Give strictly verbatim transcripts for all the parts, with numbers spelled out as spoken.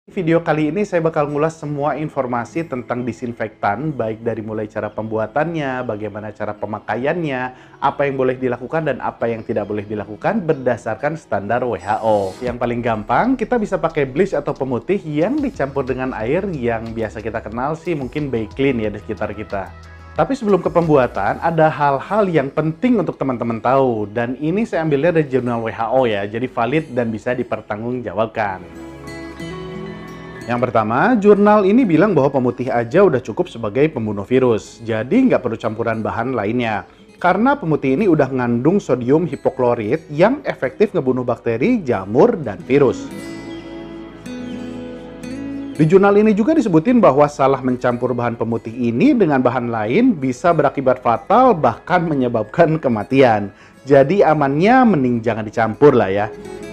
Video kali ini saya bakal ngulas semua informasi tentang disinfektan, baik dari mulai cara pembuatannya, bagaimana cara pemakaiannya, apa yang boleh dilakukan dan apa yang tidak boleh dilakukan berdasarkan standar W H O. Yang paling gampang, kita bisa pakai bleach atau pemutih yang dicampur dengan air yang biasa kita kenal sih mungkin Baiklin ya di sekitar kita. Tapi sebelum ke pembuatan, ada hal-hal yang penting untuk teman-teman tahu, dan ini saya ambilnya dari jurnal W H O ya, jadi valid dan bisa dipertanggungjawabkan. Yang pertama, jurnal ini bilang bahwa pemutih aja udah cukup sebagai pembunuh virus, jadi nggak perlu campuran bahan lainnya. Karena pemutih ini udah ngandung sodium hipoklorit yang efektif ngebunuh bakteri, jamur, dan virus. Di jurnal ini juga disebutin bahwa salah mencampur bahan pemutih ini dengan bahan lain bisa berakibat fatal, bahkan menyebabkan kematian. Jadi amannya mending jangan dicampur lah ya.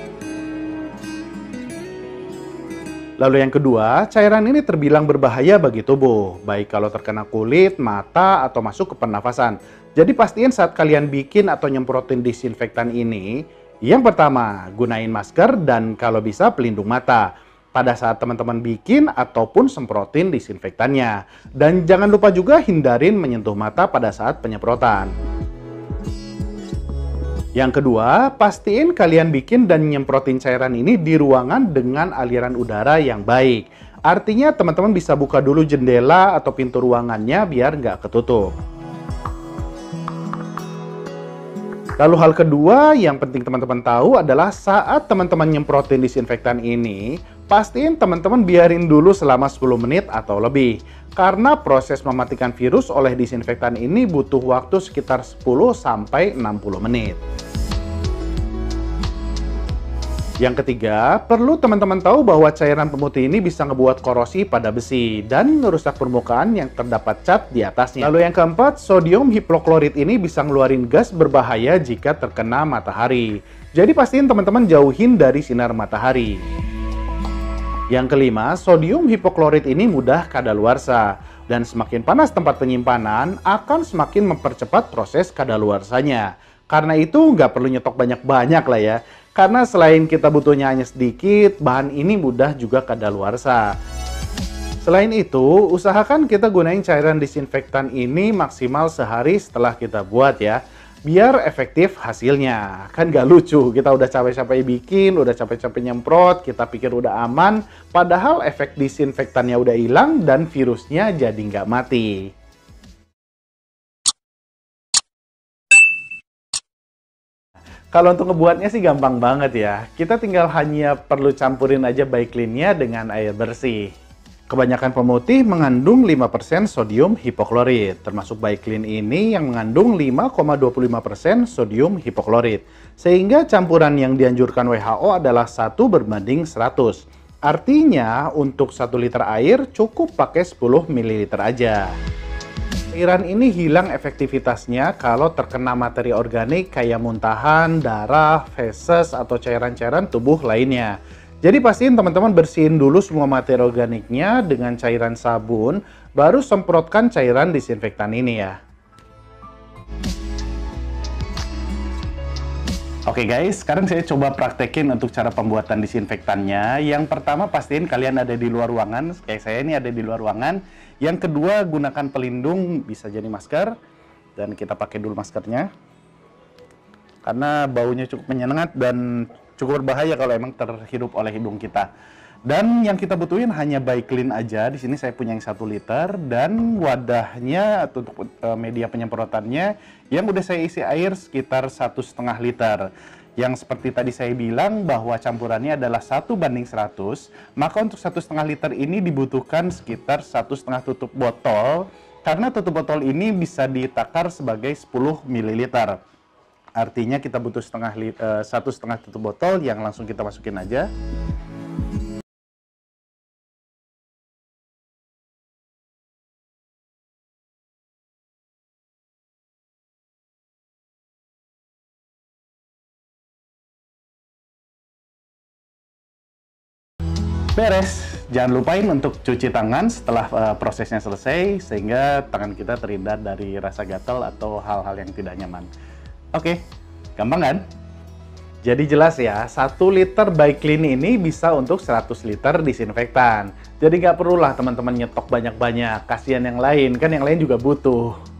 Lalu yang kedua, cairan ini terbilang berbahaya bagi tubuh, baik kalau terkena kulit, mata, atau masuk ke pernafasan. Jadi pastiin saat kalian bikin atau nyemprotin disinfektan ini, yang pertama, gunain masker dan kalau bisa pelindung mata pada saat teman-teman bikin ataupun semprotin disinfektannya. Dan jangan lupa juga hindarin menyentuh mata pada saat penyemprotan. Yang kedua, pastiin kalian bikin dan nyemprotin cairan ini di ruangan dengan aliran udara yang baik. Artinya teman-teman bisa buka dulu jendela atau pintu ruangannya biar nggak ketutup. Lalu hal kedua yang penting teman-teman tahu adalah saat teman-teman nyemprotin disinfektan ini, pastiin teman-teman biarin dulu selama sepuluh menit atau lebih. Karena proses mematikan virus oleh disinfektan ini butuh waktu sekitar sepuluh sampai enam puluh menit. Yang ketiga, perlu teman-teman tahu bahwa cairan pemutih ini bisa ngebuat korosi pada besi dan merusak permukaan yang terdapat cat di atasnya. Lalu yang keempat, sodium hipoklorit ini bisa ngeluarin gas berbahaya jika terkena matahari. Jadi pastiin teman-teman jauhin dari sinar matahari. Yang kelima, sodium hipoklorit ini mudah kadaluarsa. Dan semakin panas tempat penyimpanan, akan semakin mempercepat proses kadaluarsanya. Karena itu nggak perlu nyetok banyak-banyak lah ya. Karena selain kita butuhnya hanya sedikit, bahan ini mudah juga kadaluarsa. Selain itu, usahakan kita gunain cairan disinfektan ini maksimal sehari setelah kita buat ya. Biar efektif hasilnya. Kan gak lucu, kita udah capek-capek bikin, udah capek-capek nyemprot, kita pikir udah aman, padahal efek disinfektannya udah hilang dan virusnya jadi nggak mati. Kalau untuk ngebuatnya sih gampang banget ya. Kita tinggal hanya perlu campurin aja Baiklinnya dengan air bersih. Kebanyakan pemutih mengandung lima persen sodium hipoklorit, termasuk Baiklin ini yang mengandung lima koma dua puluh lima persen sodium hipoklorit. Sehingga campuran yang dianjurkan W H O adalah satu berbanding seratus. Artinya untuk satu liter air cukup pakai sepuluh mililiter aja. Cairan ini hilang efektivitasnya kalau terkena materi organik kayak muntahan, darah, feses, atau cairan-cairan tubuh lainnya. Jadi pastiin teman-teman bersihin dulu semua materi organiknya dengan cairan sabun, baru semprotkan cairan disinfektan ini ya. Oke guys, sekarang saya coba praktekin untuk cara pembuatan disinfektannya. Yang pertama pastiin kalian ada di luar ruangan, kayak saya ini ada di luar ruangan. Yang kedua, gunakan pelindung, bisa jadi masker. Dan kita pakai dulu maskernya. Karena baunya cukup menyengat dan cukup berbahaya kalau emang terhirup oleh hidung kita. Dan yang kita butuhin hanya Baiklin aja. Di sini saya punya yang satu liter. Dan wadahnya untuk media penyemprotannya yang udah saya isi air sekitar satu setengah liter. Yang seperti tadi saya bilang bahwa campurannya adalah satu banding seratus, maka untuk satu setengah liter ini dibutuhkan sekitar satu setengah tutup botol, karena tutup botol ini bisa ditakar sebagai sepuluh mililiter. Artinya kita butuh setengah uh, satu setengah tutup botol yang langsung kita masukin aja. Beres, jangan lupain untuk cuci tangan setelah uh, prosesnya selesai sehingga tangan kita terhindar dari rasa gatal atau hal-hal yang tidak nyaman. Oke, gampang kan? Jadi jelas ya, satu liter Bike-Clean ini bisa untuk seratus liter disinfektan. Jadi nggak perlulah teman-teman nyetok banyak-banyak, kasihan yang lain, kan yang lain juga butuh.